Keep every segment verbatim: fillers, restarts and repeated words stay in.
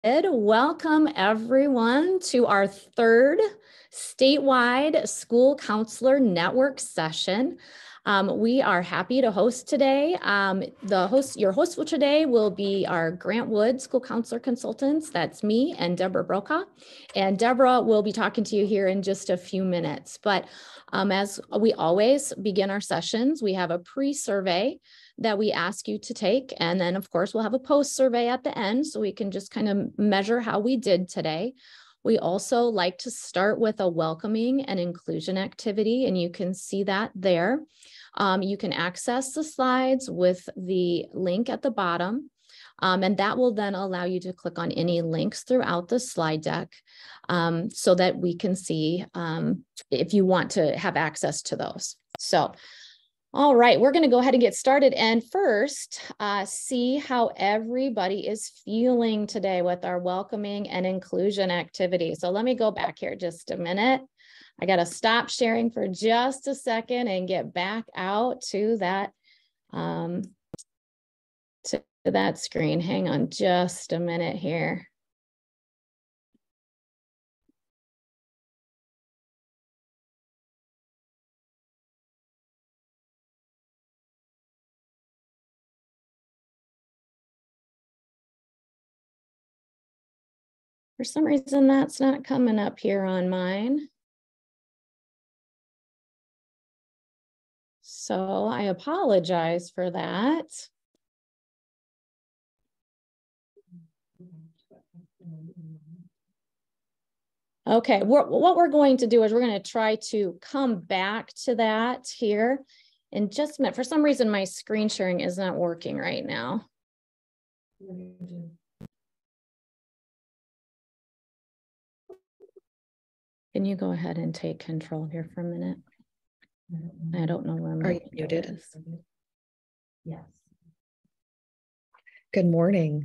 Welcome everyone to our third statewide school counselor network session. Um, we are happy to host today. Um, the host, your host for today will be our Grant Wood School Counselor Consultants. That's me and Deborah Brokaw. And Deborah will be talking to you here in just a few minutes. But um, as we always begin our sessions, we have a pre-survey that we ask you to take. And then of course, we'll have a post survey at the end so we can just kind of measure how we did today. We also like to start with a welcoming and inclusion activity, and you can see that there. Um, you can access the slides with the link at the bottom, um, and that will then allow you to click on any links throughout the slide deck um, so that we can see um, if you want to have access to those. So, all right, we're going to go ahead and get started. And first, uh, see how everybody is feeling today with our welcoming and inclusion activity. So let me go back here just a minute. I got to stop sharing for just a second and get back out to that, um, to that screen. Hang on just a minute here. For some reason, that's not coming up here on mine. So I apologize for that. Okay, we're, what we're going to do is we're going to try to come back to that here in just a minute. For some reason, my screen sharing is not working right now. Can you go ahead and take control here for a minute? I don't know where my Are you muted? is. Yes. Good morning.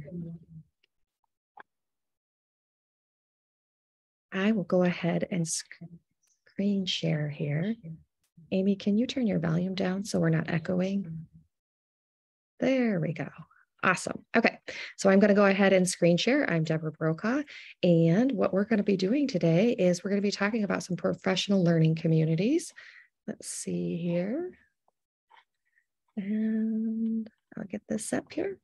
I will go ahead and screen share here. Amy, can you turn your volume down so we're not echoing? There we go. Awesome. Okay, so I'm going to go ahead and screen share. I'm Deborah Brokaw, and what we're going to be doing today is we're going to be talking about some professional learning communities. Let's see here. And I'll get this up here.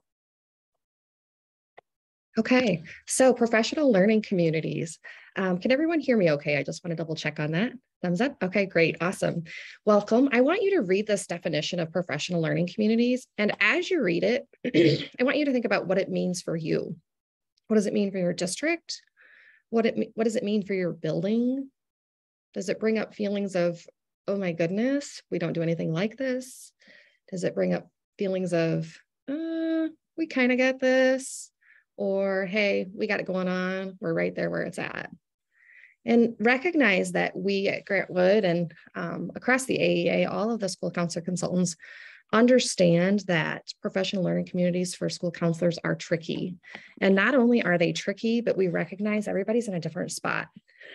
Okay, so professional learning communities. Um, can everyone hear me okay? I just want to double check on that. Thumbs up. Okay, great. Awesome. Welcome. I want you to read this definition of professional learning communities. And as you read it, I want you to think about what it means for you. What does it mean for your district? What, it, what does it mean for your building? Does it bring up feelings of, oh my goodness, we don't do anything like this? Does it bring up feelings of, uh, we kind of get this? Or, hey, we got it going on. We're right there where it's at. And recognize that we at Grant Wood and um, across the A E A, all of the school counselor consultants understand that professional learning communities for school counselors are tricky. And not only are they tricky, but we recognize everybody's in a different spot.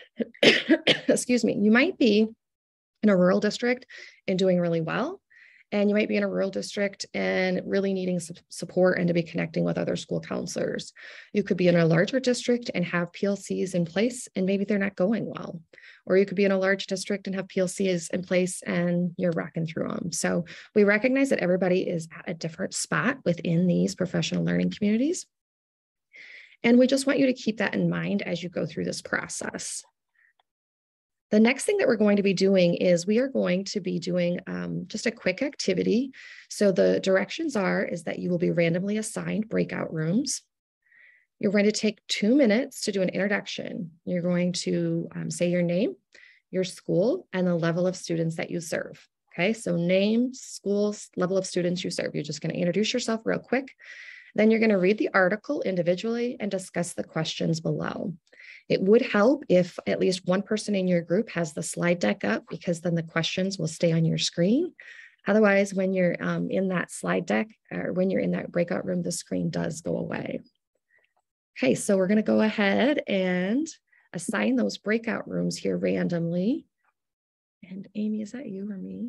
Excuse me. You might be in a rural district and doing really well. And you might be in a rural district and really needing su- support and to be connecting with other school counselors. You could be in a larger district and have P L Cs in place and maybe they're not going well. Or you could be in a large district and have P L Cs in place and you're rocking through them. So we recognize that everybody is at a different spot within these professional learning communities. And we just want you to keep that in mind as you go through this process. The next thing that we're going to be doing is we are going to be doing um, just a quick activity. So the directions are is that you will be randomly assigned breakout rooms. You're going to take two minutes to do an introduction. You're going to um, say your name, your school, and the level of students that you serve. Okay, so name, schools, level of students you serve. You're just going to introduce yourself real quick. Then you're going to read the article individually and discuss the questions below. It would help if at least one person in your group has the slide deck up because then the questions will stay on your screen. Otherwise, when you're um, in that slide deck or when you're in that breakout room, the screen does go away. Okay, so we're going to go ahead and assign those breakout rooms here randomly. And Amy, is that you or me?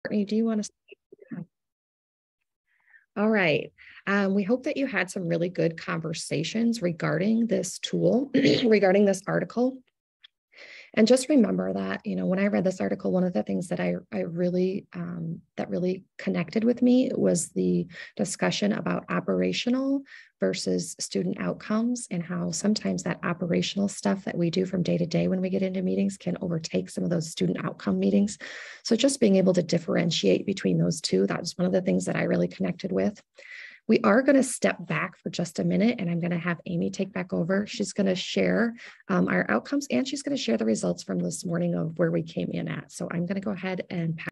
Courtney, do you want to speak? All right. Um, we hope that you had some really good conversations regarding this tool, regarding this article. And just remember that, you know, when I read this article, one of the things that I, I really, um, that really connected with me was the discussion about operational versus student outcomes, and how sometimes that operational stuff that we do from day to day when we get into meetings can overtake some of those student outcome meetings. So just being able to differentiate between those two, that was one of the things that I really connected with. We are going to step back for just a minute, and I'm going to have Amy take back over. She's going to share um, our outcomes, and she's going to share the results from this morning of where we came in at. So I'm going to go ahead and pass.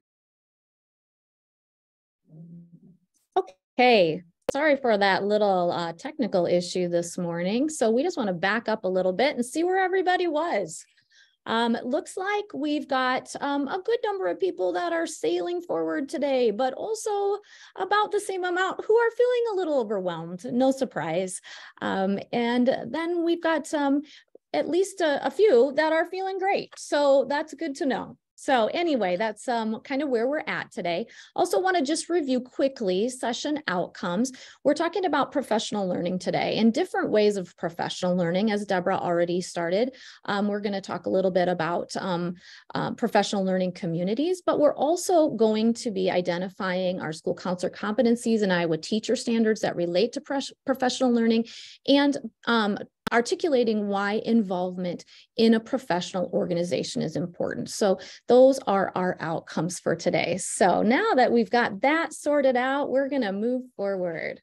Okay, sorry for that little uh, technical issue this morning. So we just want to back up a little bit and see where everybody was. Um, it looks like we've got um, a good number of people that are sailing forward today, but also about the same amount who are feeling a little overwhelmed, no surprise. Um, and then we've got um, at least a, a few that are feeling great. So that's good to know. So anyway, that's um, kind of where we're at today. Also want to just review quickly session outcomes. We're talking about professional learning today and different ways of professional learning, as Deborah already started. Um, we're going to talk a little bit about um, uh, professional learning communities, but we're also going to be identifying our school counselor competencies and Iowa teacher standards that relate to professional learning, and um, articulating why involvement in a professional organization is important. So those are our outcomes for today. So now that we've got that sorted out, we're going to move forward.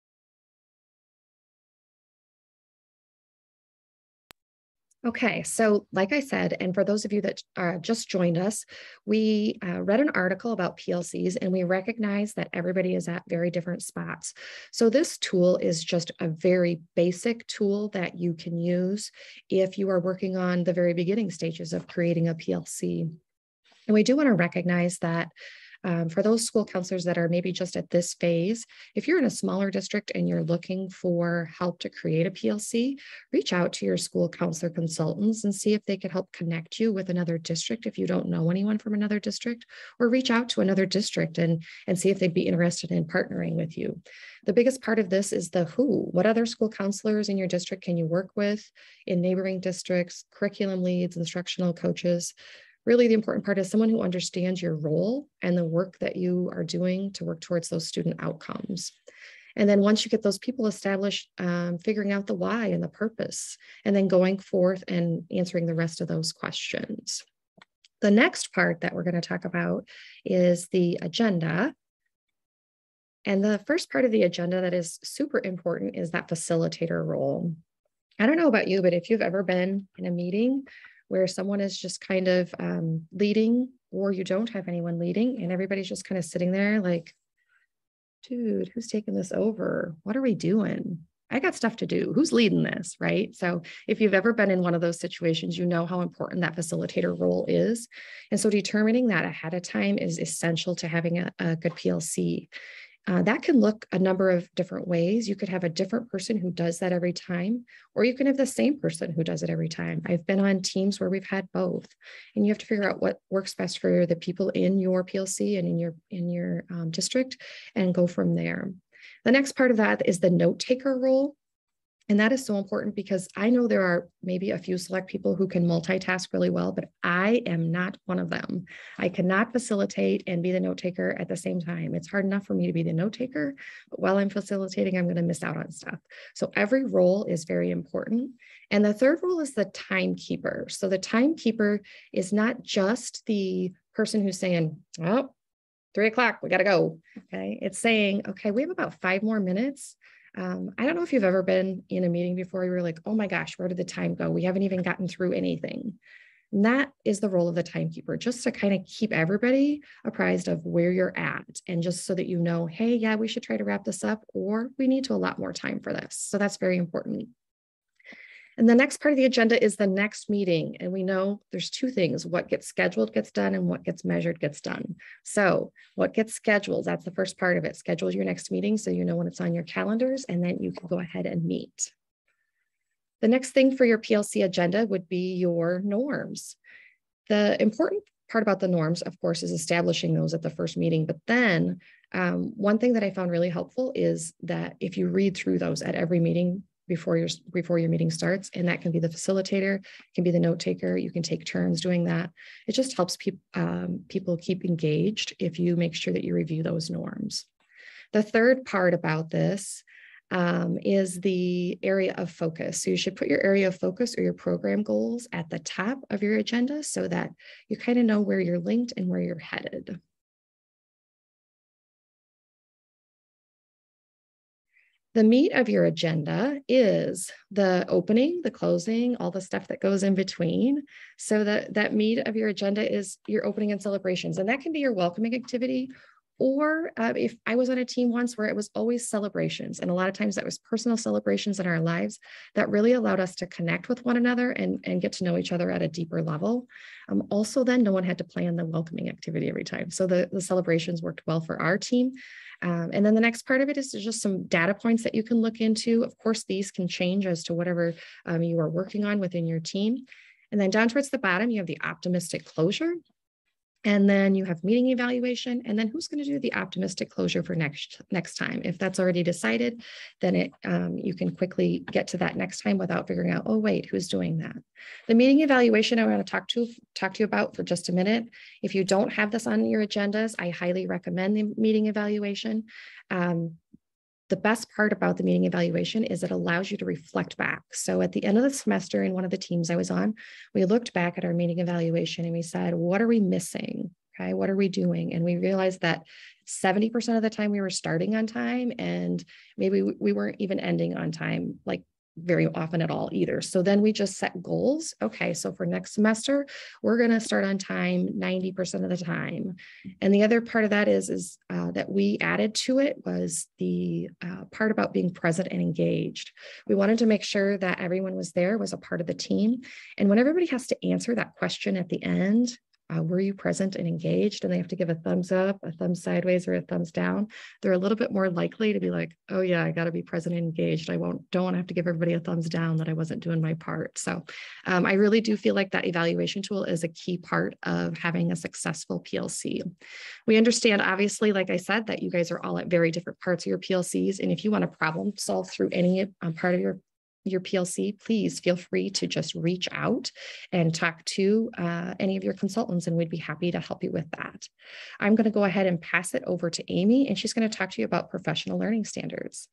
Okay, so like I said, and for those of you that uh, just joined us, we uh, read an article about P L Cs, and we recognize that everybody is at very different spots. So this tool is just a very basic tool that you can use if you are working on the very beginning stages of creating a P L C. And we do want to recognize that Um, for those school counselors that are maybe just at this phase, if you're in a smaller district and you're looking for help to create a P L C, reach out to your school counselor consultants and see if they could help connect you with another district if you don't know anyone from another district, or reach out to another district and, and see if they'd be interested in partnering with you. The biggest part of this is the who. What other school counselors in your district can you work with in neighboring districts, curriculum leads, instructional coaches? Really, the important part is someone who understands your role and the work that you are doing to work towards those student outcomes. And then once you get those people established, um, figuring out the why and the purpose, and then going forth and answering the rest of those questions. The next part that we're going to talk about is the agenda. And the first part of the agenda that is super important is that facilitator role. I don't know about you, but if you've ever been in a meeting where someone is just kind of um, leading, or you don't have anyone leading and everybody's just kind of sitting there like, dude, who's taking this over? What are we doing? I got stuff to do. Who's leading this, right? So if you've ever been in one of those situations, you know how important that facilitator role is. And so determining that ahead of time is essential to having a, a good P L C. Uh, that can look a number of different ways. You could have a different person who does that every time, or you can have the same person who does it every time. I've been on teams where we've had both, and you have to figure out what works best for the people in your P L C and in your in your um, district, and go from there. The next part of that is the note taker role. And that is so important because I know there are maybe a few select people who can multitask really well, but I am not one of them. I cannot facilitate and be the note taker at the same time. It's hard enough for me to be the note taker, but while I'm facilitating, I'm going to miss out on stuff. So every role is very important. And the third role is the timekeeper. So the timekeeper is not just the person who's saying, oh, three o'clock, we got to go. Okay. It's saying, okay, we have about five more minutes. Um, I don't know if you've ever been in a meeting before, you were like, oh my gosh, where did the time go? We haven't even gotten through anything. And that is the role of the timekeeper, just to kind of keep everybody apprised of where you're at. And just so that you know, hey, yeah, we should try to wrap this up, or we need to allot more time for this. So that's very important. And the next part of the agenda is the next meeting. And we know there's two things: what gets scheduled gets done, and what gets measured gets done. So what gets scheduled, that's the first part of it. Schedule your next meeting so you know when it's on your calendars, and then you can go ahead and meet. The next thing for your P L C agenda would be your norms. The important part about the norms, of course, is establishing those at the first meeting. But then um, one thing that I found really helpful is that if you read through those at every meeting before your before your meeting starts, and that can be the facilitator, can be the note taker, you can take turns doing that. It just helps people um, people keep engaged if you make sure that you review those norms. The third part about this um, is the area of focus. So you should put your area of focus or your program goals at the top of your agenda so that you kind of know where you're linked and where you're headed. The meat of your agenda is the opening, the closing, all the stuff that goes in between. So that, that meat of your agenda is your opening and celebrations. And that can be your welcoming activity. Or uh, if I was on a team once where it was always celebrations, and a lot of times that was personal celebrations in our lives that really allowed us to connect with one another and, and get to know each other at a deeper level. Um, also, then no one had to plan the welcoming activity every time. So the, the celebrations worked well for our team. Um, and then the next part of it is just some data points that you can look into. Of course, these can change as to whatever um, you are working on within your team. And then down towards the bottom, you have the optimistic closure. And then you have meeting evaluation, and then who's going to do the optimistic closure for next next time. If that's already decided, then it um, you can quickly get to that next time without figuring out, oh, wait, who's doing that? The meeting evaluation I want to talk to talk to you about for just a minute. If you don't have this on your agendas, I highly recommend the meeting evaluation. Um, The best part about the meeting evaluation is it allows you to reflect back. So at the end of the semester in one of the teams I was on, we looked back at our meeting evaluation and we said, what are we missing? Okay, what are we doing? And we realized that seventy percent of the time we were starting on time, and maybe we weren't even ending on time, like very often at all either. So then we just set goals. Okay, so for next semester, we're going to start on time ninety percent of the time. And the other part of that is, is uh, that we added to it was the uh, part about being present and engaged. We wanted to make sure that everyone was there, was a part of the team. And when everybody has to answer that question at the end, Uh, were you present and engaged? And they have to give a thumbs up, a thumbs sideways, or a thumbs down. They're a little bit more likely to be like, oh yeah, I got to be present and engaged. I won't, don't want to have to give everybody a thumbs down that I wasn't doing my part. So um, I really do feel like that evaluation tool is a key part of having a successful P L C. We understand, obviously, like I said, that you guys are all at very different parts of your P L Cs. And if you want to problem solve through any um, part of your your P L C, please feel free to just reach out and talk to uh, any of your consultants, and we'd be happy to help you with that. I'm going to go ahead and pass it over to Amy, and she's going to talk to you about professional learning standards.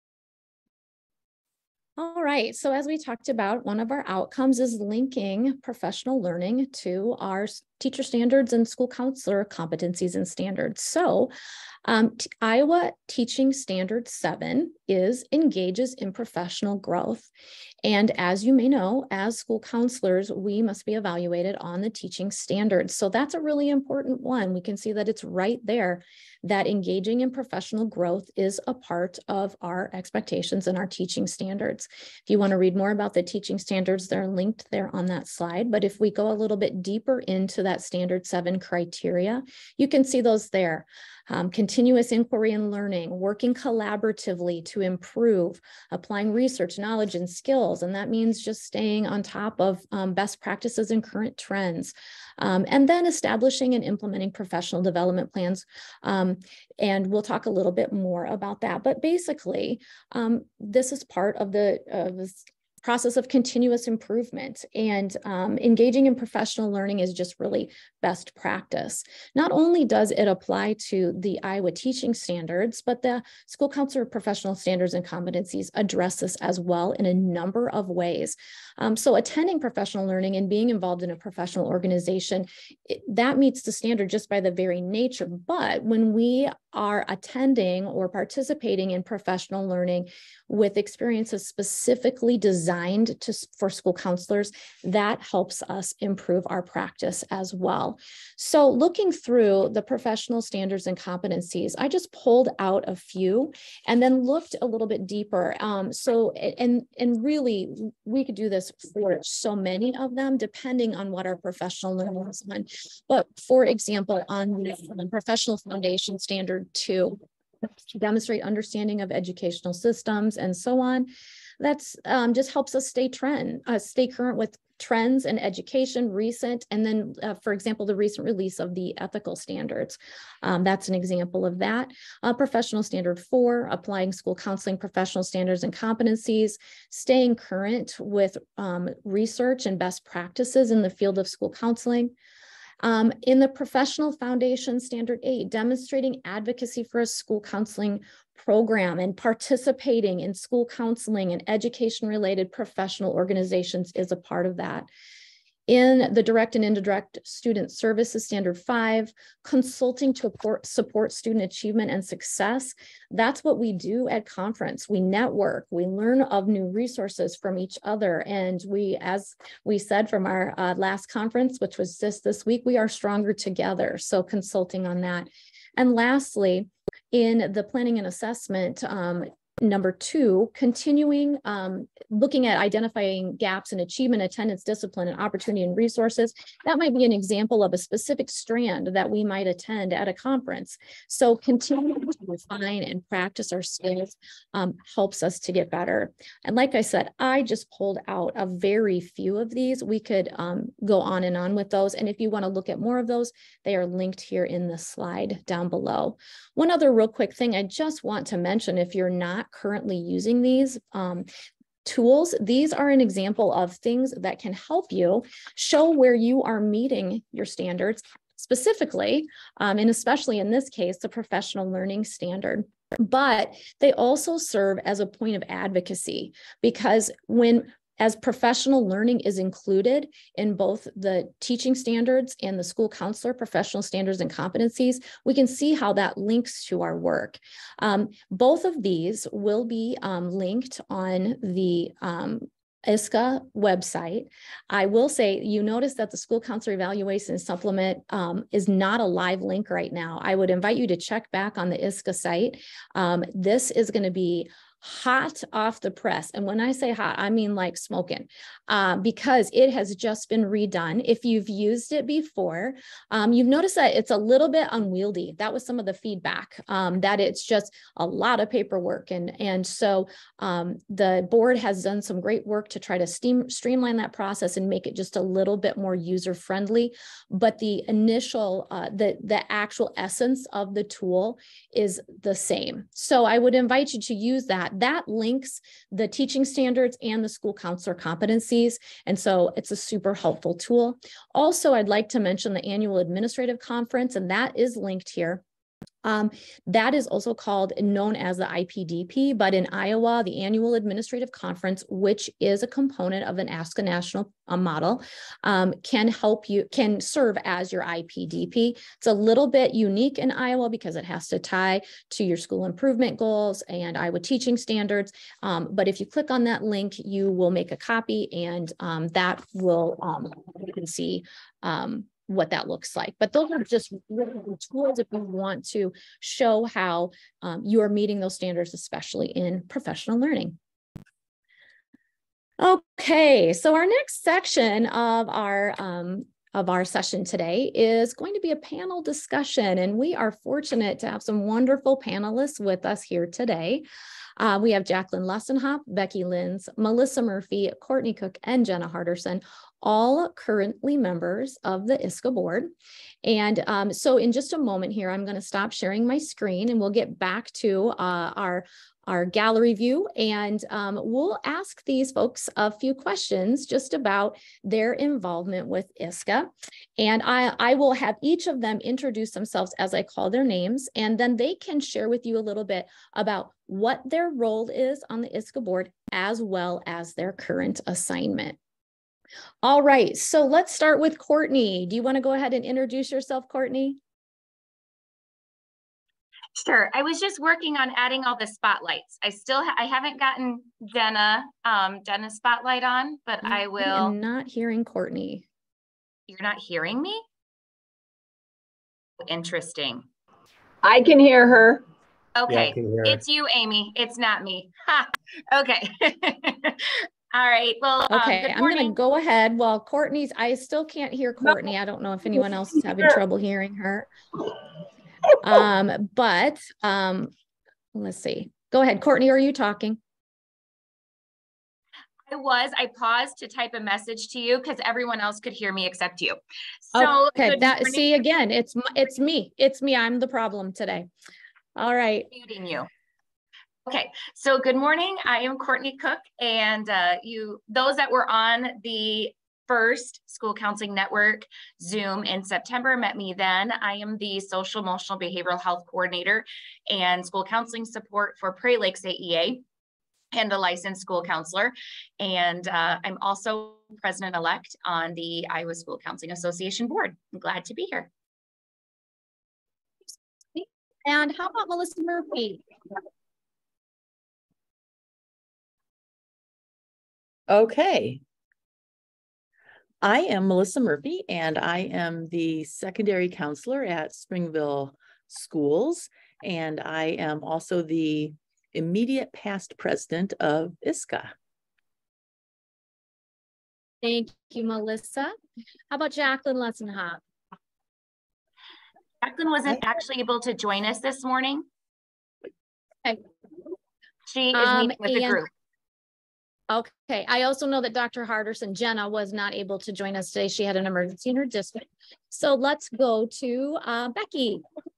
All right, so as we talked about, one of our outcomes is linking professional learning to our teacher standards and school counselor competencies and standards. So um, Iowa Teaching Standard seven is engages in professional growth. And as you may know, as school counselors, we must be evaluated on the teaching standards. So that's a really important one. We can see that it's right there that engaging in professional growth is a part of our expectations and our teaching standards. If you want to read more about the teaching standards, they're linked there on that slide. But if we go a little bit deeper into that standard seven criteria, you can see those there. Um, continuous inquiry and learning, working collaboratively to improve, applying research, knowledge, and skills. And that means just staying on top of um, best practices and current trends. Um, and then establishing and implementing professional development plans. Um, and we'll talk a little bit more about that. But basically, um, this is part of the uh, this process of continuous improvement, and um, engaging in professional learning is just really best practice. Not only does it apply to the Iowa teaching standards, but the school counselor professional standards and competencies address this as well in a number of ways. Um, so attending professional learning and being involved in a professional organization, it, that meets the standard just by the very nature. But when we are attending or participating in professional learning with experiences specifically designed to, for school counselors, that helps us improve our practice as well. So looking through the professional standards and competencies, I just pulled out a few and then looked a little bit deeper. Um, so, and, and really, we could do this for so many of them, depending on what our professional learning is on. But for example, on the professional foundation standard two, to demonstrate understanding of educational systems and so on. That's um, just helps us stay trend, uh, stay current with trends in education, recent, and then, uh, for example, the recent release of the ethical standards. Um, that's an example of that. Uh, professional standard four, applying school counseling professional standards and competencies, staying current with um, research and best practices in the field of school counseling. Um, in the professional foundation standard eight, demonstrating advocacy for a school counseling program and participating in school counseling and education related professional organizations is a part of that. In the direct and indirect student services standard five, consulting to support student achievement and success. That's what we do at conference. We network, we learn of new resources from each other. And we, as we said from our uh, last conference, which was just this week, we are stronger together. So consulting on that. And lastly, in the planning and assessment, um, number two, continuing um, looking at identifying gaps in achievement, attendance, discipline, and opportunity and resources. That might be an example of a specific strand that we might attend at a conference. So continuing to refine and practice our skills um, helps us to get better. And like I said, I just pulled out a very few of these. We could um, go on and on with those. And if you want to look at more of those, they are linked here in the slide down below. One other real quick thing I just want to mention, if you're not currently using these um, tools, these are an example of things that can help you show where you are meeting your standards, specifically, um, and especially in this case, the professional learning standard. But they also serve as a point of advocacy, because when as professional learning is included in both the teaching standards and the school counselor professional standards and competencies, we can see how that links to our work. Um, both of these will be um, linked on the um, I S C A website. I will say, you notice that the school counselor evaluation supplement um, is not a live link right now. I would invite you to check back on the I S C A site. Um, this is going to be hot off the press. And when I say hot, I mean like smoking, uh, because it has just been redone. If you've used it before, um, you've noticed that it's a little bit unwieldy. That was some of the feedback, um, that it's just a lot of paperwork. And, and so um, the board has done some great work to try to steam, streamline that process and make it just a little bit more user-friendly. But the initial, uh, the, the actual essence of the tool is the same. So I would invite you to use that. That links the teaching standards and the school counselor competencies. And so it's a super helpful tool. Also, I'd like to mention the annual administrative conference, and that is linked here. Um, that is also called, known as the I P D P, but in Iowa, the Annual Administrative Conference, which is a component of an A S C A National uh, model, um, can help you, can serve as your I P D P. It's a little bit unique in Iowa because it has to tie to your school improvement goals and Iowa teaching standards. Um, but if you click on that link, you will make a copy, and um, that will, um, you can see um, what that looks like. But those are just really tools if you want to show how um, you are meeting those standards, especially in professional learning. Okay, so our next section of our um, of our session today is going to be a panel discussion, and we are fortunate to have some wonderful panelists with us here today. Uh, we have Jacqueline Lussenhop, Becky Linz, Melissa Murphy, Courtney Cook, and Jenna Harderson, all currently members of the I S C A board. And um, so in just a moment here, I'm going to stop sharing my screen, and we'll get back to uh, our our gallery view, and um, we'll ask these folks a few questions just about their involvement with I S C A. And I, I will have each of them introduce themselves as I call their names, and then they can share with you a little bit about what their role is on the I S C A board, as well as their current assignment. All right, so let's start with Courtney. Do you want to go ahead and introduce yourself, Courtney? Sure. I was just working on adding all the spotlights. I still ha I haven't gotten Jenna um Jenna's spotlight on, but I will. I'm not hearing Courtney. You're not hearing me? Interesting. I can hear her. Okay. Yeah, hear it's you, Amy. It's not me. Ha. Okay. All right. Well, okay, um, I'm going to go ahead. Well, Courtney's, I still can't hear Courtney. I don't know if anyone else is having trouble hearing her. Um, but um, let's see. Go ahead, Courtney. Are you talking? I was, I paused to type a message to you because everyone else could hear me except you. So okay, that see again, it's it's me. It's me. I'm the problem today. All right. Muting you. Okay, so good morning. I am Courtney Cook, and uh, you, those that were on the first School Counseling Network Zoom in September met me then. I am the Social Emotional Behavioral Health Coordinator and School Counseling Support for Prairie Lakes A E A, and a licensed school counselor. And uh, I'm also president-elect on the Iowa School Counseling Association board. I'm glad to be here. And how about Melissa Murphy? Okay. I am Melissa Murphy, and I am the secondary counselor at Springville Schools. And I am also the immediate past president of I S C A. Thank you, Melissa. How about Jacqueline Lessenhop? Jacqueline wasn't actually able to join us this morning. Okay. She is Um, meeting with the group. Okay. I also know that Doctor Harderson, Jenna, was not able to join us today. She had an emergency in her district. So let's go to uh, Becky.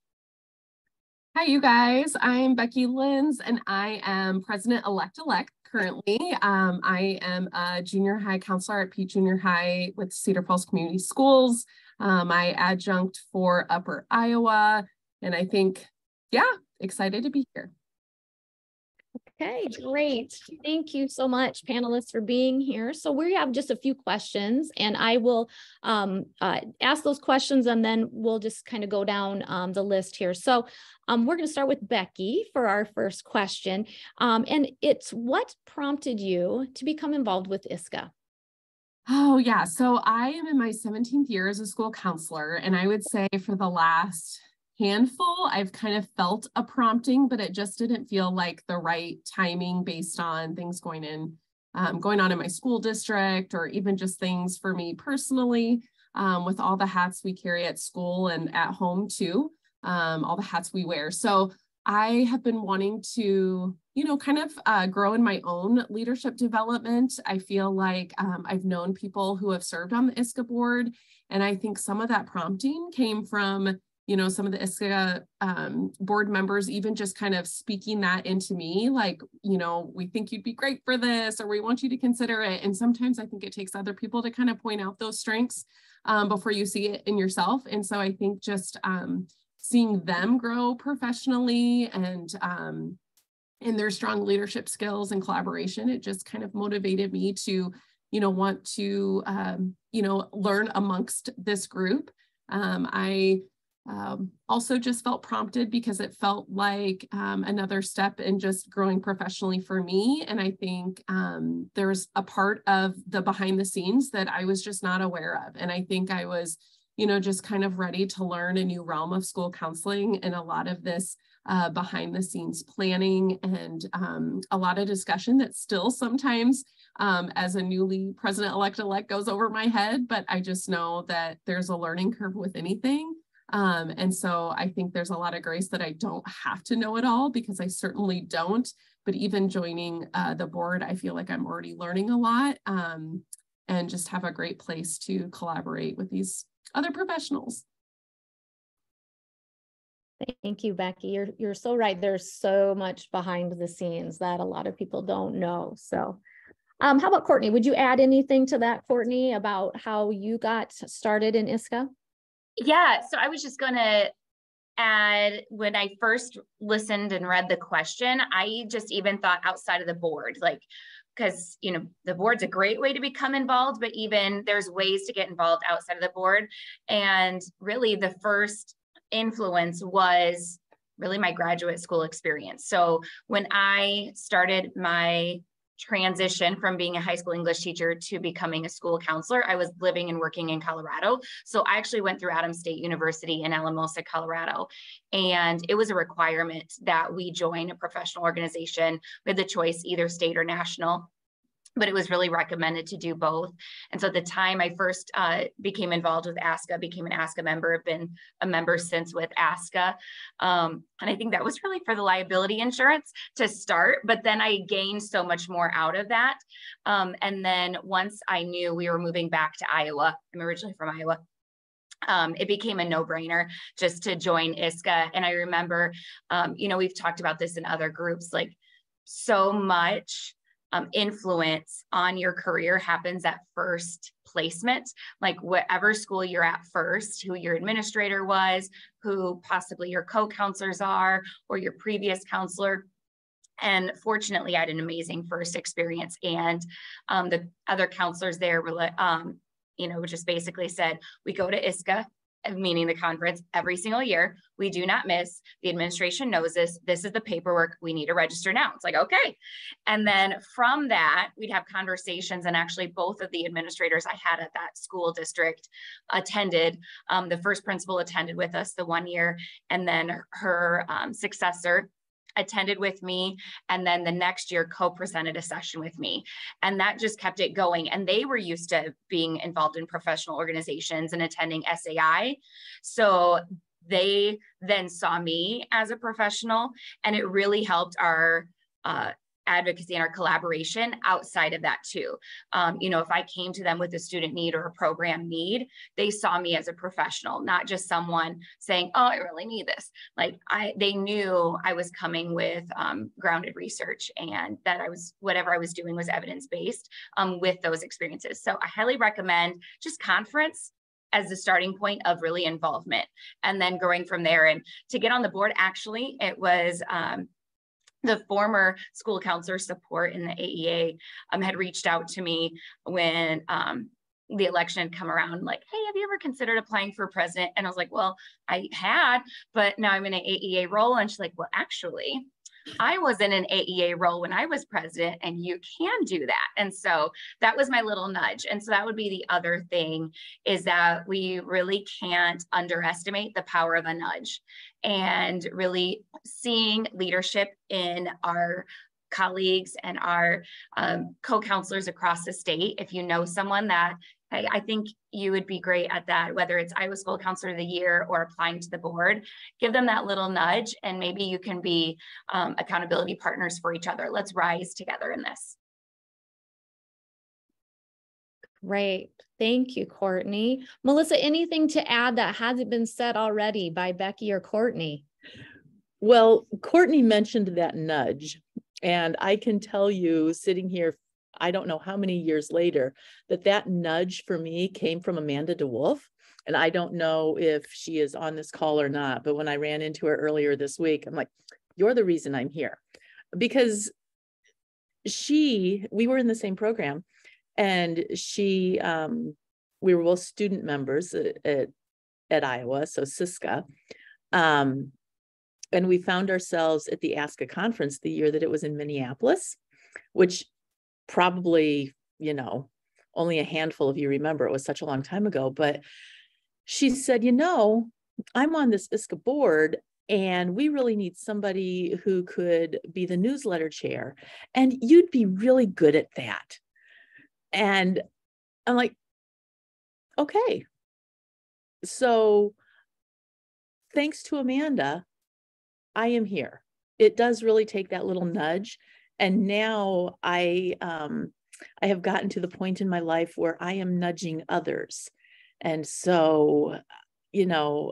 Hi, you guys. I'm Becky Linz, and I am president-elect-elect currently. Um, I am a junior high counselor at Peete Junior High with Cedar Falls Community Schools. Um, I adjunct for Upper Iowa, and I think, yeah, excited to be here. Okay, great. Thank you so much, panelists, for being here. So we have just a few questions, and I will um, uh, ask those questions, and then we'll just kind of go down um, the list here. So um, we're going to start with Becky for our first question. Um, and it's, what prompted you to become involved with I S C A? Oh, yeah. So I am in my seventeenth year as a school counselor, and I would say for the last handful, I've kind of felt a prompting, but it just didn't feel like the right timing based on things going in, um, going on in my school district, or even just things for me personally, um, with all the hats we carry at school and at home too, um, all the hats we wear. So I have been wanting to, you know, kind of uh, grow in my own leadership development. I feel like um, I've known people who have served on the I S C A board, and I think some of that prompting came from, you know, some of the I S C A um, board members even just kind of speaking that into me, like, you know, we think you'd be great for this, or we want you to consider it. And sometimes I think it takes other people to kind of point out those strengths um, before you see it in yourself. And so I think just um, seeing them grow professionally and um, in their strong leadership skills and collaboration, it just kind of motivated me to, you know, want to, um, you know, learn amongst this group. Um, I Um, also just felt prompted because it felt like um, another step in just growing professionally for me. And I think um, there's a part of the behind the scenes that I was just not aware of. And I think I was, you know, just kind of ready to learn a new realm of school counseling, and a lot of this uh, behind the scenes planning, and um, a lot of discussion that still sometimes um, as a newly president-elect-elect goes over my head. But I just know that there's a learning curve with anything. Um, and so I think there's a lot of grace that I don't have to know it all, because I certainly don't. But even joining uh, the board, I feel like I'm already learning a lot, um, and just have a great place to collaborate with these other professionals. Thank you, Becky. You're, you're so right. There's so much behind the scenes that a lot of people don't know. So um, how about Courtney? Would you add anything to that, Courtney, about how you got started in I S C A? Yeah, so I was just going to add, when I first listened and read the question, I just even thought outside of the board, like, because, you know, the board's a great way to become involved, but even there's ways to get involved outside of the board. And really the first influence was really my graduate school experience. So when I started my transition from being a high school English teacher to becoming a school counselor, I was living and working in Colorado. So I actually went through Adams State University in Alamosa, Colorado. And it was a requirement that we join a professional organization with a choice, either state or national. but it was really recommended to do both. And so at the time I first uh, became involved with ASCA, became an ASCA member, have been a member since with ASCA. Um, and I think that was really for the liability insurance to start, but then I gained so much more out of that. Um, and then once I knew we were moving back to Iowa, I'm originally from Iowa, Um, it became a no-brainer just to join I S C A. And I remember, um, you know, we've talked about this in other groups, like so much um, influence on your career happens at first placement, like whatever school you're at first, who your administrator was, who possibly your co-counselors are, or your previous counselor. And fortunately, I had an amazing first experience. And um, the other counselors there were, um, you know, just basically said, we go to I S C A, meaning the conference, every single year. We do not miss. The administration knows this. This is the paperwork. We need to register now. It's like, okay. And then from that, we'd have conversations. And actually, both of the administrators I had at that school district attended. Um, the first principal attended with us the one year, and then her um, successor attended with me, and then the next year co-presented a session with me. And that just kept it going. And they were used to being involved in professional organizations and attending S A I. So they then saw me as a professional, and it really helped our uh, advocacy and our collaboration outside of that too. Um, you know, if I came to them with a student need or a program need, they saw me as a professional, not just someone saying, oh, I really need this. Like I, they knew I was coming with um, grounded research, and that I was, whatever I was doing was evidence-based um, with those experiences. So I highly recommend just conference as the starting point of really involvement, and then growing from there. And to get on the board, actually, it was, um, the former school counselor support in the A E A um, had reached out to me when um, the election had come around, like, hey, have you ever considered applying for president? And I was like, well, I had, but now I'm in an A E A role. And she's like, well, actually, I was in an A E A role when I was president, and you can do that. And so that was my little nudge. And so that would be the other thing, is that we really can't underestimate the power of a nudge, and really seeing leadership in our colleagues and our um, co-counselors across the state. If you know someone that, I, I think you would be great at that, whether it's Iowa School Counselor of the Year or applying to the board, give them that little nudge, and maybe you can be um, accountability partners for each other. Let's rise together in this. Great. Thank you, Courtney. Melissa, anything to add that hasn't been said already by Becky or Courtney? Well, Courtney mentioned that nudge, and I can tell you, sitting here, I don't know how many years later, that that nudge for me came from Amanda DeWolf. And I don't know if she is on this call or not, but when I ran into her earlier this week, I'm like, you're the reason I'm here. Because she, we were in the same program, and she, um, we were both student members at, at, at Iowa, so S I S C A. Um, and we found ourselves at the ASCA conference the year that it was in Minneapolis, which probably, you know, only a handful of you remember. It was such a long time ago. But she said, you know, I'm on this I S C A board, and we really need somebody who could be the newsletter chair, and you'd be really good at that. And I'm like, okay. So thanks to Amanda, I am here. It does really take that little nudge. And now I, um, I have gotten to the point in my life where I am nudging others. And so, you know,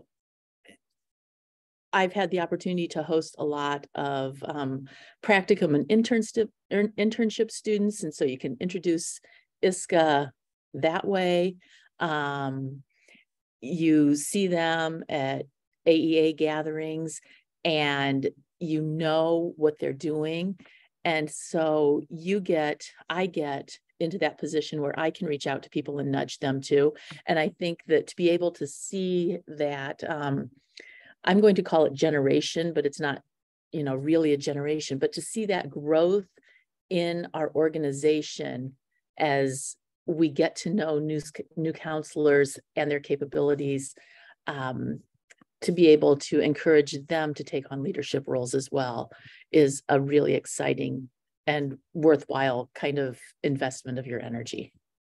I've had the opportunity to host a lot of um, practicum and internship, internship students. And so you can introduce I S C A that way. Um, you see them at A E A gatherings, and you know what they're doing. And so you get, I get into that position where I can reach out to people and nudge them too. And I think that to be able to see that, um, I'm going to call it generation, but it's not, you know, really a generation, but to see that growth in our organization as we get to know new, new counselors and their capabilities, um, to be able to encourage them to take on leadership roles as well, is a really exciting and worthwhile kind of investment of your energy.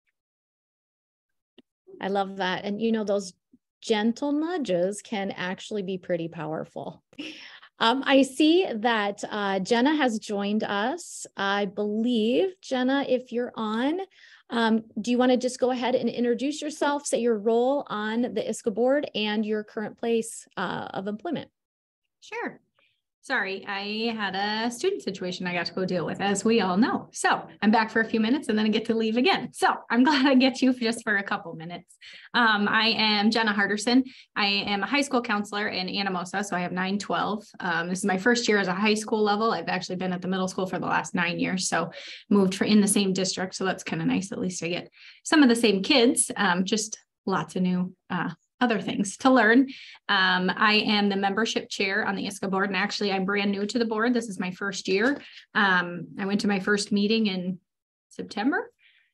I love that. And you know, those gentle nudges can actually be pretty powerful. Um, I see that uh, Jenna has joined us. I believe, Jenna, if you're on, um, do you want to just go ahead and introduce yourself, say your role on the I S C A board and your current place uh, of employment? Sure. Sorry, I had a student situation I got to go deal with, as we all know. So I'm back for a few minutes and then I get to leave again. So I'm glad I get you just for a couple minutes. Um, I am Jenna Harderson. I am a high school counselor in Anamosa, so I have nine twelve. Um, this is my first year as a high school level. I've actually been at the middle school for the last nine years, so moved for in the same district. So that's kind of nice. At least I get some of the same kids, um, just lots of new uh, other things to learn. Um, I am the membership chair on the I S C A board, and actually I'm brand new to the board. This is my first year. Um, I went to my first meeting in September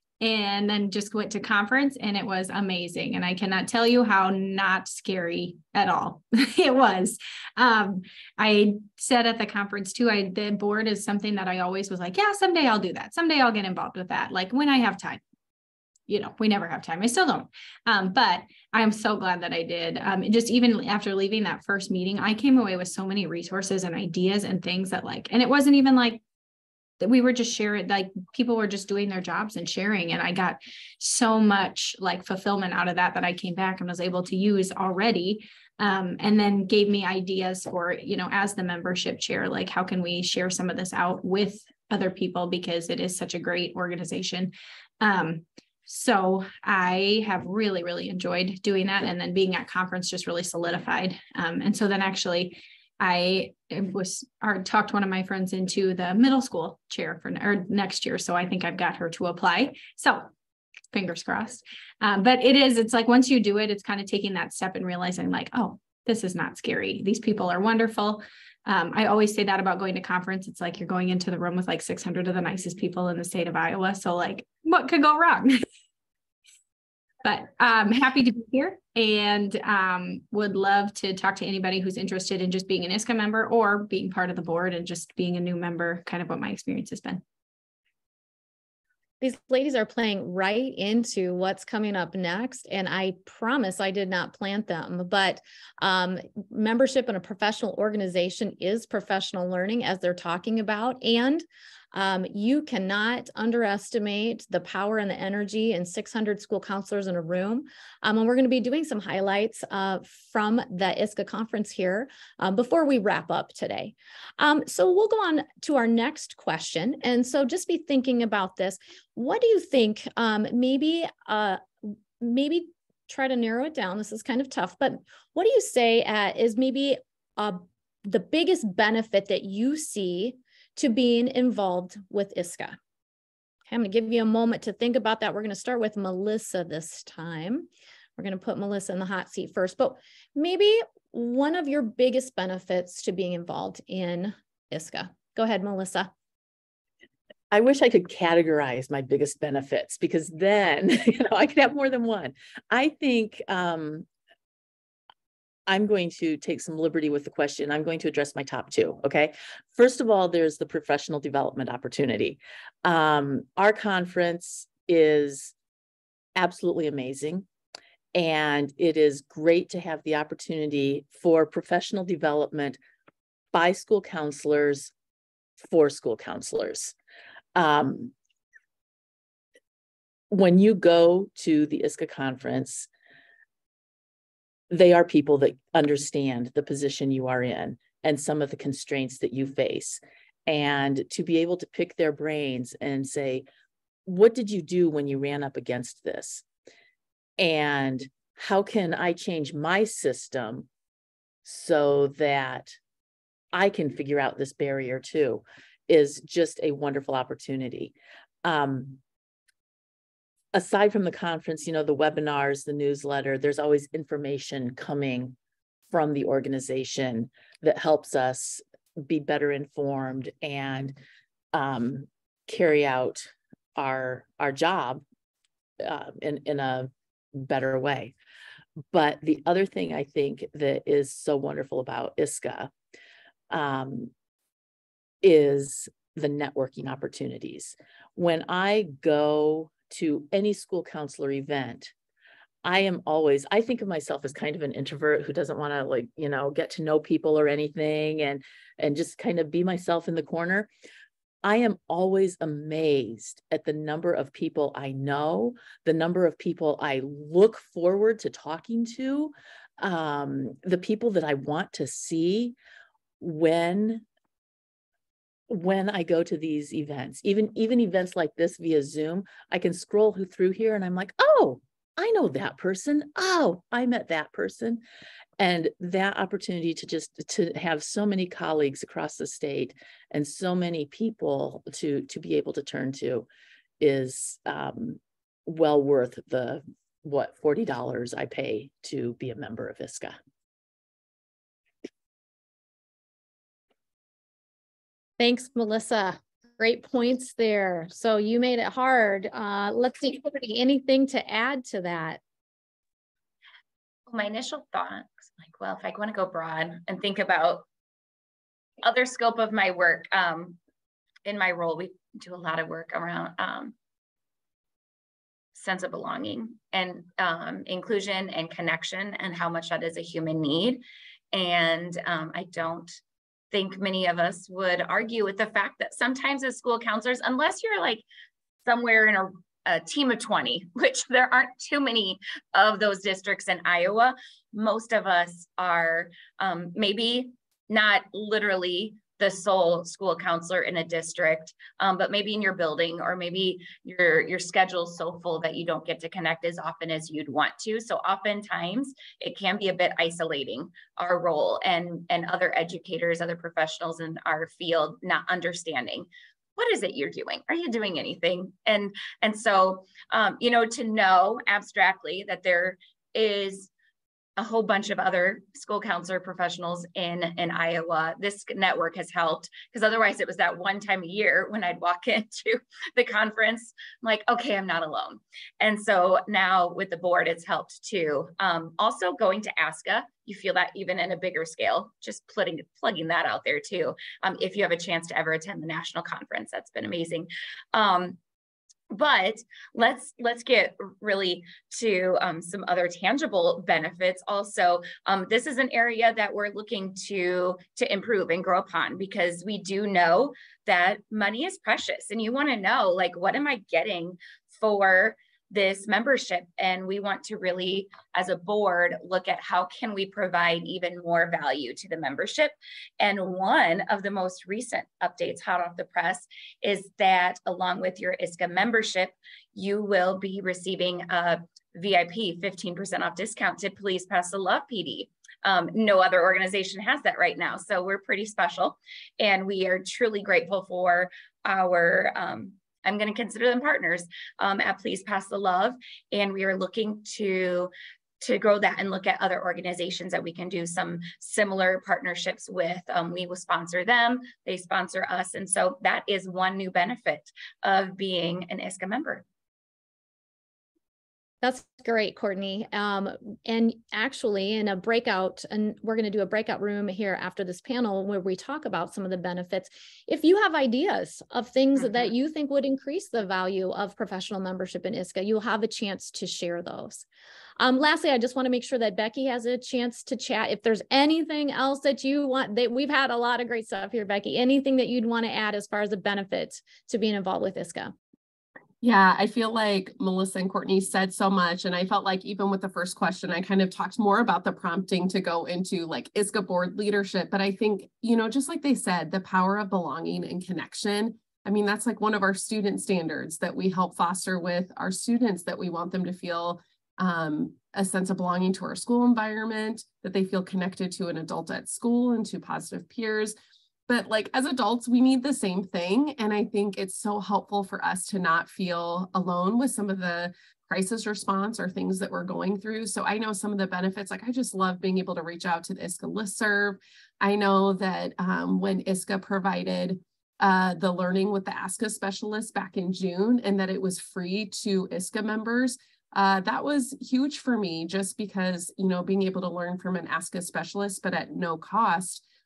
and then just went to conference, and it was amazing. And I cannot tell you how not scary at all it was. Um, I said at the conference too, I, the board is something that I always was like, yeah, someday I'll do that. Someday I'll get involved with that. Like when I have time. You know, we never have time. I still don't. Um, but I'm so glad that I did. Um, just even after leaving that first meeting, I came away with so many resources and ideas and things that like, and it wasn't even like that we were just sharing, like people were just doing their jobs and sharing. And I got so much like fulfillment out of that, that I came back and was able to use already. Um, and then gave me ideas for, you know, as the membership chair, like how can we share some of this out with other people, because it is such a great organization. Um, So I have really, really enjoyed doing that. And then being at conference just really solidified. Um, and so then actually I was, or talked one of my friends into the middle school chair for or next year. So I think I've got her to apply. So fingers crossed. Um, but it is, it's like, once you do it, it's kind of taking that step and realizing like, oh, this is not scary. These people are wonderful. Um, I always say that about going to conference. It's like you're going into the room with like six hundred of the nicest people in the state of Iowa. So like, what could go wrong? But I'm happy to be here and um, would love to talk to anybody who's interested in just being an I S C A member or being part of the board and just being a new member, kind of what my experience has been. These ladies are playing right into what's coming up next. And I promise I did not plant them, but um, membership in a professional organization is professional learning, as they're talking about. And um, you cannot underestimate the power and the energy in six hundred school counselors in a room. Um, and we're going to be doing some highlights uh, from the I S C A conference here uh, before we wrap up today. Um, so we'll go on to our next question. And so just be thinking about this. What do you think, um, maybe, uh, maybe try to narrow it down. This is kind of tough, but what do you say uh, is maybe uh, the biggest benefit that you see to being involved with I S C A? Okay, I'm going to give you a moment to think about that. We're going to start with Melissa this time. We're going to put Melissa in the hot seat first, but maybe one of your biggest benefits to being involved in I S C A. Go ahead, Melissa. I wish I could categorize my biggest benefits, because then, you know, I could have more than one. I think um, I'm going to take some liberty with the question. I'm going to address my top two. Okay. First of all, there's the professional development opportunity. Um, our conference is absolutely amazing. And it is great to have the opportunity for professional development by school counselors for school counselors. Um, when you go to the I S C A conference, they are people that understand the position you are in and some of the constraints that you face. And to be able to pick their brains and say, what did you do when you ran up against this? And how can I change my system so that I can figure out this barrier too, is just a wonderful opportunity. Um, aside from the conference, you know, the webinars, the newsletter, there's always information coming from the organization that helps us be better informed and um, carry out our, our job uh, in, in a better way. But the other thing I think that is so wonderful about I S C A um, is the networking opportunities. When I go to any school counselor event, I am always, I think of myself as kind of an introvert who doesn't want to, like, you know, get to know people or anything, and, and just kind of be myself in the corner. I am always amazed at the number of people I know, the number of people I look forward to talking to, um, the people that I want to see when when I go to these events, even, even events like this via Zoom. I can scroll through here and I'm like, oh, I know that person. Oh, I met that person. And that opportunity to just to have so many colleagues across the state and so many people to, to be able to turn to is um, well worth the, what, forty dollars I pay to be a member of I S C A. Thanks, Melissa. Great points there. So you made it hard. Uh, let's see, anything to add to that? My initial thought was like, well, if I want to go broad and think about other scope of my work, um, in my role, we do a lot of work around um, sense of belonging and um, inclusion and connection, and how much that is a human need. And um, I don't think many of us would argue with the fact that sometimes as school counselors, unless you're like somewhere in a, a team of twenty, which there aren't too many of those districts in Iowa, most of us are um, maybe not literally the sole school counselor in a district, um, but maybe in your building, or maybe your your schedule's so full that you don't get to connect as often as you'd want to. So oftentimes it can be a bit isolating, our role, and, and other educators, other professionals in our field not understanding, what is it you're doing? Are you doing anything? And, and so, um, you know, to know abstractly that there is a whole bunch of other school counselor professionals in, in Iowa. This network has helped, because otherwise it was that one time a year when I'd walk into the conference, I'm like, okay, I'm not alone. And so now with the board, it's helped too. Um, also going to A S C A, you feel that even in a bigger scale, just plugging, plugging that out there too. Um, if you have a chance to ever attend the national conference, that's been amazing. Um, But let's let's get really to um, some other tangible benefits. Also, um, this is an area that we're looking to to improve and grow upon, because we do know that money is precious, and you want to know, like, what am I getting for this membership? And we want to really, as a board, look at how can we provide even more value to the membership. And one of the most recent updates hot off the press is that along with your I S C A membership, you will be receiving a V I P fifteen percent off discount to Please Pass the Love P D. Um, no other organization has that right now. So we're pretty special, and we are truly grateful for our um, I'm going to consider them partners um, at Please Pass the Love. And we are looking to, to grow that and look at other organizations that we can do some similar partnerships with. Um, we will sponsor them, they sponsor us. And so that is one new benefit of being an I S C A member. That's great, Courtney. Um, and actually in a breakout, and we're going to do a breakout room here after this panel where we talk about some of the benefits. If you have ideas of things mm-hmm. that you think would increase the value of professional membership in I S C A, you'll have a chance to share those. Um, lastly, I just want to make sure that Becky has a chance to chat. If there's anything else that you want, that we've had a lot of great stuff here, Becky, anything that you'd want to add as far as the benefits to being involved with I S C A? Yeah, I feel like Melissa and Courtney said so much. And I felt like even with the first question, I kind of talked more about the prompting to go into like I S C A board leadership. But I think, you know, just like they said, the power of belonging and connection. I mean, that's like one of our student standards that we help foster with our students, that we want them to feel um, a sense of belonging to our school environment, that they feel connected to an adult at school and to positive peers. But like as adults, we need the same thing. And I think it's so helpful for us to not feel alone with some of the crisis response or things that we're going through. So I know some of the benefits, like I just love being able to reach out to the I S C A listserv. I know that um, when I S C A provided uh, the learning with the A S C A specialist back in June, and that it was free to I S C A members, uh, that was huge for me, just because, you know, being able to learn from an A S C A specialist, but at no cost,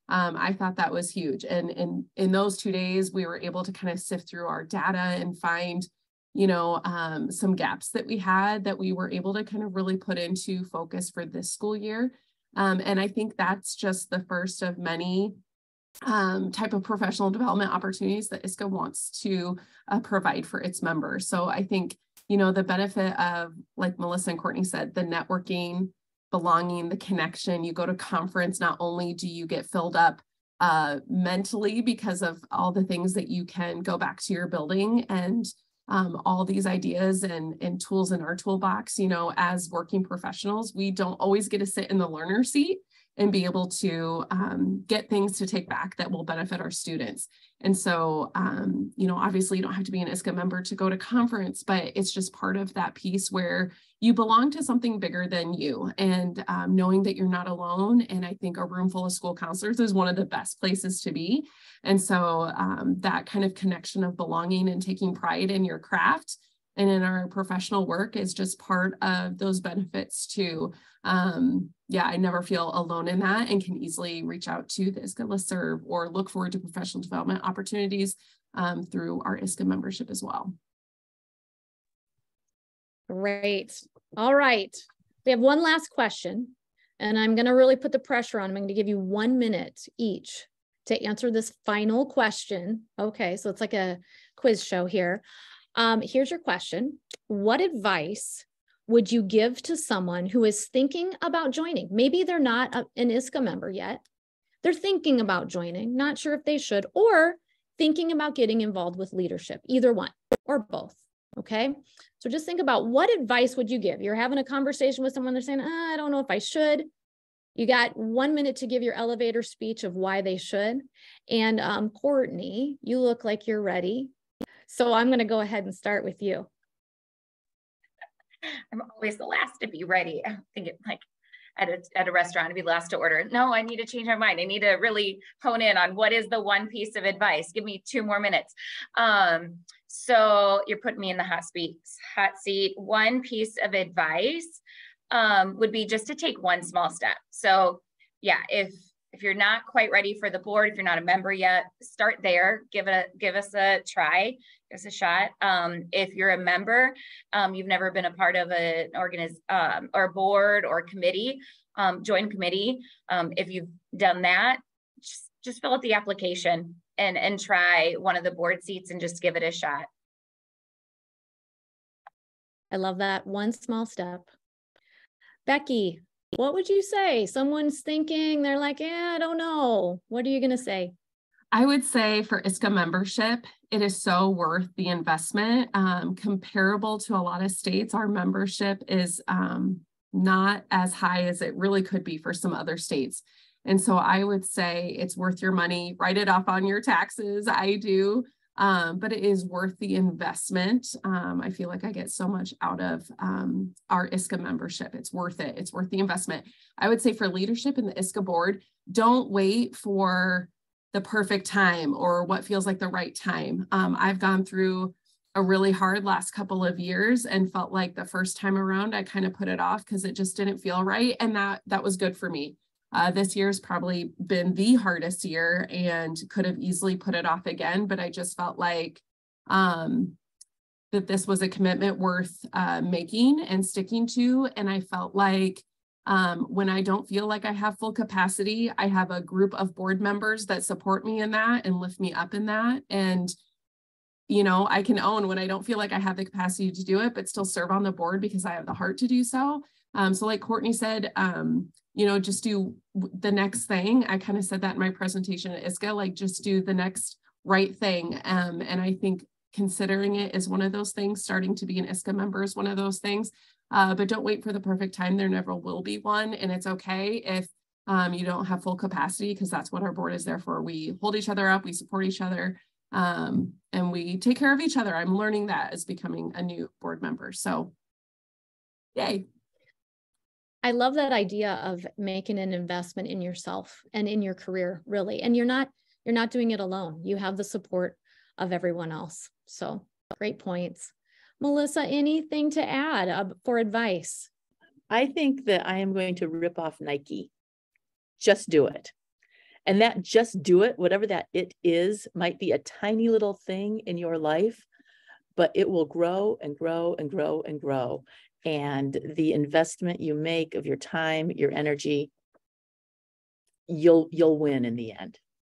Um, I thought that was huge. And, and in those two days, we were able to kind of sift through our data and find, you know, um, some gaps that we had that we were able to kind of really put into focus for this school year. Um, and I think that's just the first of many um, type of professional development opportunities that I S C A wants to uh, provide for its members. So I think, you know, the benefit of, like Melissa and Courtney said, the networking, belonging, the connection. You go to conference, not only do you get filled up uh, mentally because of all the things that you can go back to your building and um, all these ideas and, and tools in our toolbox, you know, as working professionals, we don't always get to sit in the learner seat and be able to um, get things to take back that will benefit our students. And so, um, you know, obviously you don't have to be an I S C A member to go to conference, but it's just part of that piece where you belong to something bigger than you, and um, knowing that you're not alone. And I think a room full of school counselors is one of the best places to be. And so um, that kind of connection of belonging and taking pride in your craft and in our professional work is just part of those benefits too. Um, yeah, I never feel alone in that, and can easily reach out to the I S C A listserv or look forward to professional development opportunities um, through our I S C A membership as well. Great. All right. We have one last question, and I'm going to really put the pressure on. I'm going to give you one minute each to answer this final question. Okay, so it's like a quiz show here. Um, here's your question. What advice would you give to someone who is thinking about joining? Maybe they're not a, an I S C A member yet. They're thinking about joining, not sure if they should, or thinking about getting involved with leadership, either one or both. Okay. So just think about, what advice would you give? You're having a conversation with someone, they're saying, ah, I don't know if I should. You got one minute to give your elevator speech of why they should. And um, Courtney, you look like you're ready. So I'm going to go ahead and start with you. I'm always the last to be ready. I think it like at a, at a restaurant to be last to order. No, I need to change my mind. I need to really hone in on what is the one piece of advice. Give me two more minutes. Um, so you're putting me in the hot seat. Hot seat. One piece of advice um, would be just to take one small step. So yeah, if if you're not quite ready for the board, if you're not a member yet, start there. Give it a, give us a try, give us a shot. Um, if you're a member, um, you've never been a part of an organiz um, or board or committee, um, join committee. Um, if you've done that, just, just fill out the application and, and try one of the board seats and just give it a shot. I love that. One small step. Becky, what would you say? Someone's thinking, they're like, yeah, I don't know. What are you going to say? I would say for I S C A membership, it is so worth the investment. Um, comparable to a lot of states, our membership is um, not as high as it really could be for some other states. And so I would say it's worth your money. Write it off on your taxes. I do. Um, but it is worth the investment. Um, I feel like I get so much out of um, our I S C A membership. It's worth it. It's worth the investment. I would say for leadership in the I S C A board, don't wait for the perfect time or what feels like the right time. Um, I've gone through a really hard last couple of years and felt like the first time around, I kind of put it off because it just didn't feel right. And that, that was good for me. Uh, this year's probably been the hardest year and could have easily put it off again, but I just felt like um, that this was a commitment worth uh, making and sticking to. And I felt like um, when I don't feel like I have full capacity, I have a group of board members that support me in that and lift me up in that. And, you know, I can own when I don't feel like I have the capacity to do it, but still serve on the board because I have the heart to do so. Um, so like Courtney said, um, you know, just do the next thing. I kind of said that in my presentation at I S C A, like just do the next right thing. Um, and I think considering it is one of those things, starting to be an I S C A member is one of those things, uh, but don't wait for the perfect time. There never will be one. And it's okay if um, you don't have full capacity, because that's what our board is there for. We hold each other up, we support each other, um, and we take care of each other. I'm learning that as becoming a new board member. So yay. I love that idea of making an investment in yourself and in your career, really. And you're not, you're not doing it alone. You have the support of everyone else. So great points. Melissa, anything to add uh, for advice? I think that I am going to rip off Nike. Just do it. And that just do it, whatever that it is, might be a tiny little thing in your life, but it will grow and grow and grow and grow. And the investment you make of your time, your energy, you'll you'll win in the end.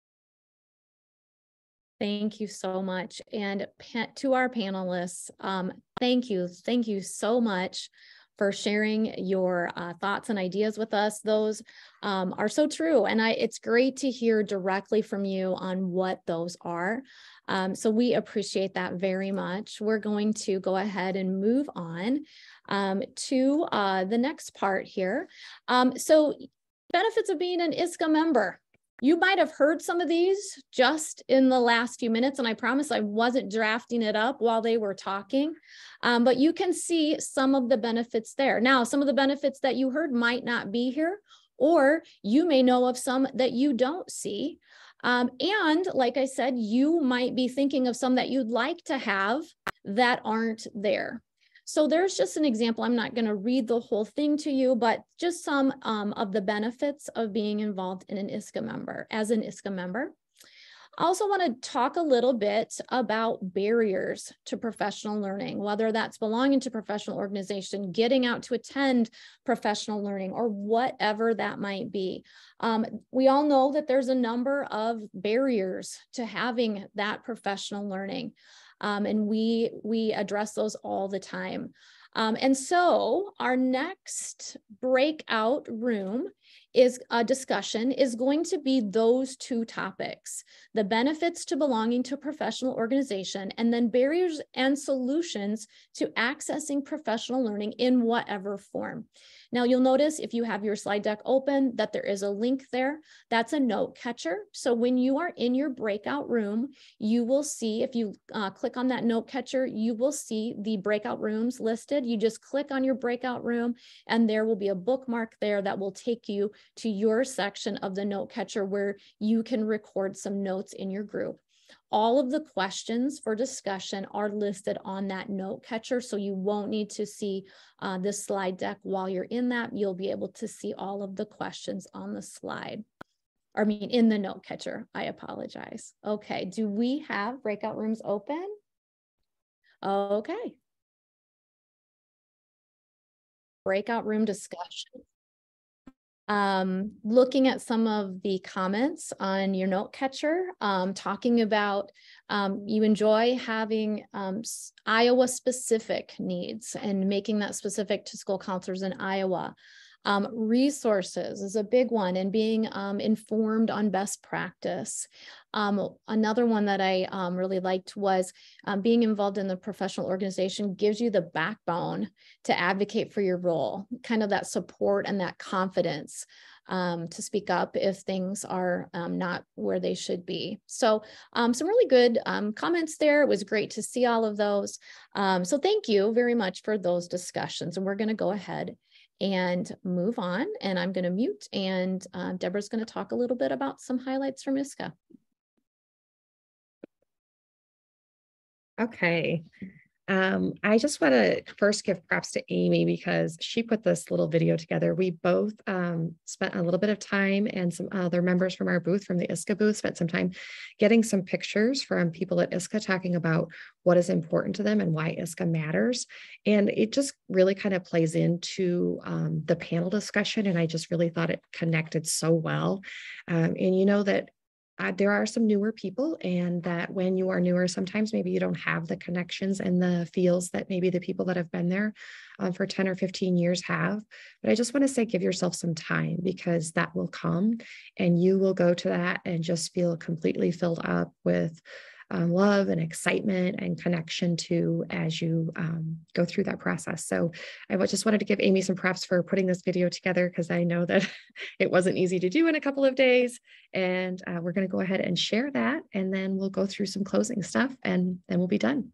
Thank you so much. And to our panelists, um, thank you. Thank you so much for sharing your uh, thoughts and ideas with us. Those um, are so true. And I, it's great to hear directly from you on what those are. Um, so we appreciate that very much. We're going to go ahead and move on um, to uh, the next part here. Um, so benefits of being an I S C A member. You might have heard some of these just in the last few minutes, and I promise I wasn't drafting it up while they were talking, um, but you can see some of the benefits there. Now, some of the benefits that you heard might not be here, or you may know of some that you don't see. Um, and like I said, you might be thinking of some that you'd like to have that aren't there. So there's just an example. I'm not going to read the whole thing to you, but just some um, of the benefits of being involved in an I S C A member, as an I S C A member. I also want to talk a little bit about barriers to professional learning, whether that's belonging to a professional organization, getting out to attend professional learning, or whatever that might be. Um, we all know that there's a number of barriers to having that professional learning. Um, and we, we address those all the time. Um, and so our next breakout room is a discussion is going to be those two topics, the benefits to belonging to a professional organization, and then barriers and solutions to accessing professional learning in whatever form. Now you'll notice if you have your slide deck open that there is a link there. That's a note catcher. So when you are in your breakout room, you will see, if you uh, click on that note catcher, you will see the breakout rooms listed. You just click on your breakout room and there will be a bookmark there that will take you to your section of the note catcher where you can record some notes in your group. All of the questions for discussion are listed on that note catcher, so you won't need to see uh, the slide deck while you're in that. You'll be able to see all of the questions on the slide. I mean, in the note catcher, I apologize. Okay, do we have breakout rooms open? Okay. Breakout room discussion. Um, looking at some of the comments on your note catcher, um, talking about um, you enjoy having um, Iowa specific needs and making that specific to school counselors in Iowa. Um, resources is a big one, and being um, informed on best practice. Um, another one that I um, really liked was um, being involved in the professional organization gives you the backbone to advocate for your role, kind of that support and that confidence um, to speak up if things are um, not where they should be. So um, some really good um, comments there. It was great to see all of those. Um, so thank you very much for those discussions. And we're going to go ahead and move on, and I'm going to mute, and uh, Deborah's going to talk a little bit about some highlights from I S C A. Okay. Um, I just want to first give props to Amy because she put this little video together. We both um, spent a little bit of time, and some other members from our booth, from the I S C A booth, spent some time getting some pictures from people at I S C A talking about what is important to them and why I S C A matters. And it just really kind of plays into um, the panel discussion. And I just really thought it connected so well. Um, and you know that Uh, there are some newer people, and that when you are newer, sometimes maybe you don't have the connections and the feels that maybe the people that have been there um, for ten or fifteen years have. But I just want to say, give yourself some time, because that will come and you will go to that and just feel completely filled up with um, love and excitement and connection to as you um, go through that process. So I just wanted to give Amy some props for putting this video together, because I know that it wasn't easy to do in a couple of days. And uh, we're going to go ahead and share that, and then we'll go through some closing stuff, and then we'll be done.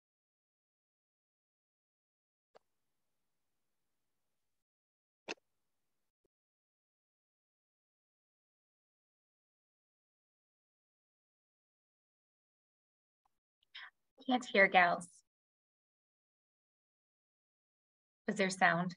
Can't hear, gals. Is there sound?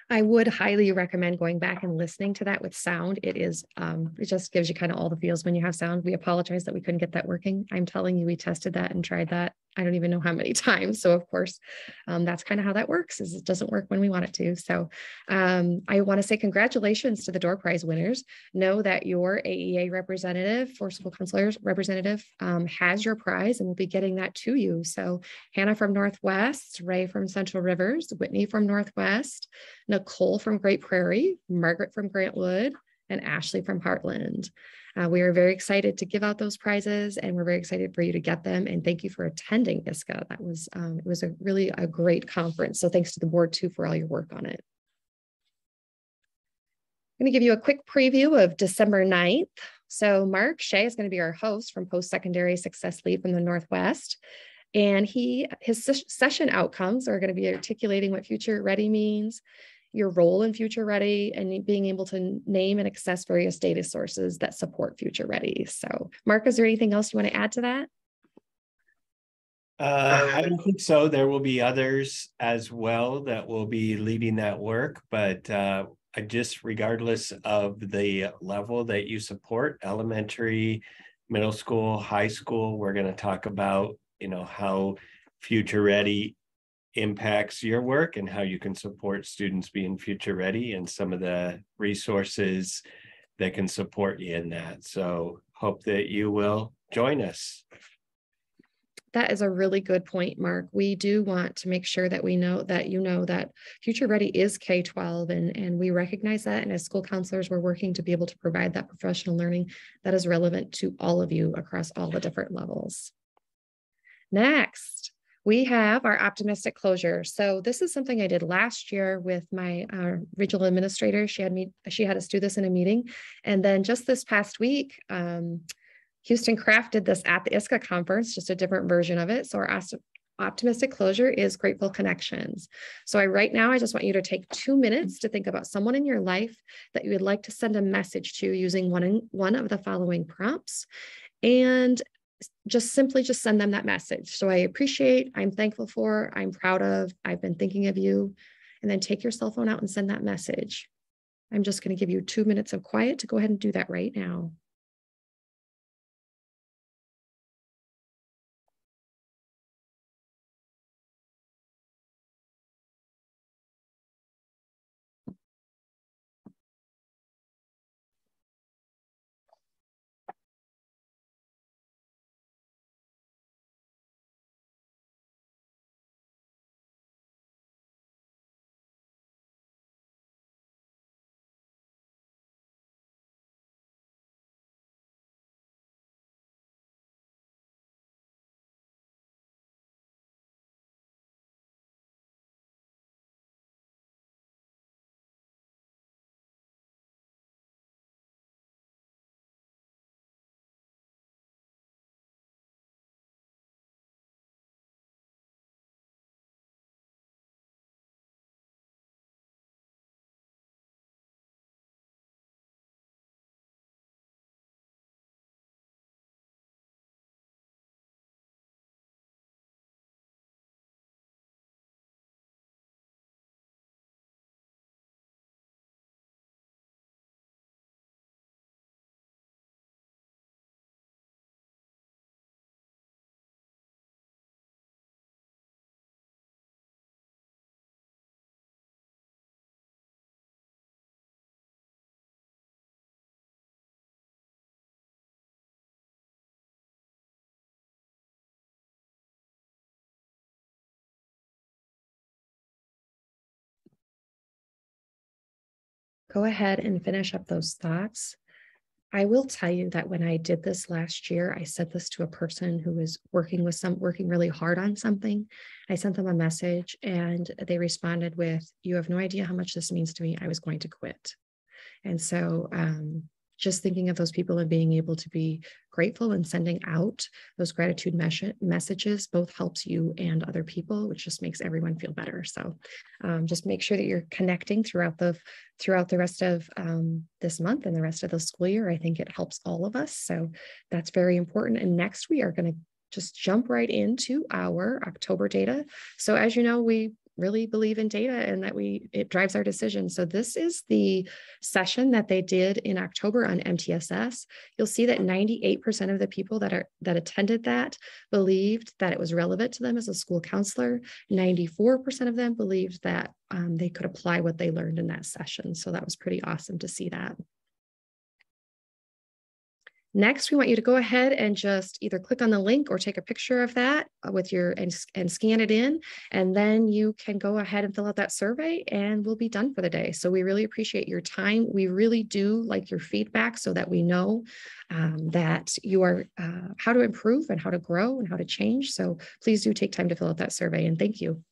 I would highly recommend going back and listening to that with sound. It is, um, it just gives you kind of all the feels when you have sound. We apologize that we couldn't get that working. I'm telling you, we tested that and tried that. I don't even know how many times. So of course, um, that's kind of how that works, is it doesn't work when we want it to. So um, I want to say congratulations to the door prize winners. Know that your A E A representative for school counselors representative um, has your prize and will be getting that to you. So Hannah from Northwest, Ray from Central Rivers, Whitney from Northwest, Nicole from Great Prairie, Margaret from Grantwood, and Ashley from Heartland. Uh, we are very excited to give out those prizes, and we're very excited for you to get them. And thank you for attending I S C A. That was, um, it was a really a great conference. So thanks to the board too for all your work on it. I'm going to give you a quick preview of December ninth. So Mark Shea is going to be our host from Post-Secondary Success Lead from the Northwest. And he, his session outcomes are going to be articulating what Future Ready means, your role in Future Ready, and being able to name and access various data sources that support Future Ready. So Mark, is there anything else you want to add to that? Uh, I don't think so. There will be others as well that will be leading that work, but uh, I just, regardless of the level that you support, elementary, middle school, high school, we're going to talk about, you know, how Future Ready impacts your work and how you can support students being future ready and some of the resources that can support you in that. So hope that you will join us. That is a really good point, Mark. We do want to make sure that we know that you know that Future Ready is K twelve, and, and we recognize that. And as school counselors, we're working to be able to provide that professional learning that is relevant to all of you across all the different levels. Next, we have our optimistic closure. So this is something I did last year with my uh, regional administrator. She had me, she had us do this in a meeting. And then just this past week, um, Houston Craft did this at the I S C A conference, just a different version of it. So our optimistic closure is grateful connections. So I, right now, I just want you to take two minutes to think about someone in your life that you would like to send a message to using one, in, one of the following prompts. And just simply just send them that message. So I appreciate, I'm thankful for, I'm proud of, I've been thinking of you, and then take your cell phone out and send that message. I'm just going to give you two minutes of quiet to go ahead and do that right now. Go ahead and finish up those thoughts. I will tell you that when I did this last year, I said this to a person who was working with some, working really hard on something. I sent them a message and they responded with, "You have no idea how much this means to me. I was going to quit." And so um, just thinking of those people and being able to be grateful and sending out those gratitude mes- messages both helps you and other people, which just makes everyone feel better. So um, just make sure that you're connecting throughout the throughout the rest of um, this month and the rest of the school year. I think it helps all of us. So that's very important. And next we are going to just jump right into our October data. So as you know, we really believe in data and that we it drives our decisions. So this is the session that they did in October on M T S S. You'll see that ninety-eight percent of the people that are that attended that believed that it was relevant to them as a school counselor. ninety-four percent of them believed that um, they could apply what they learned in that session. So that was pretty awesome to see that. Next, we want you to go ahead and just either click on the link or take a picture of that with your and, and scan it in, and then you can go ahead and fill out that survey and we'll be done for the day. So we really appreciate your time. We really do like your feedback so that we know um, that you are uh, how to improve and how to grow and how to change. So please do take time to fill out that survey, and thank you.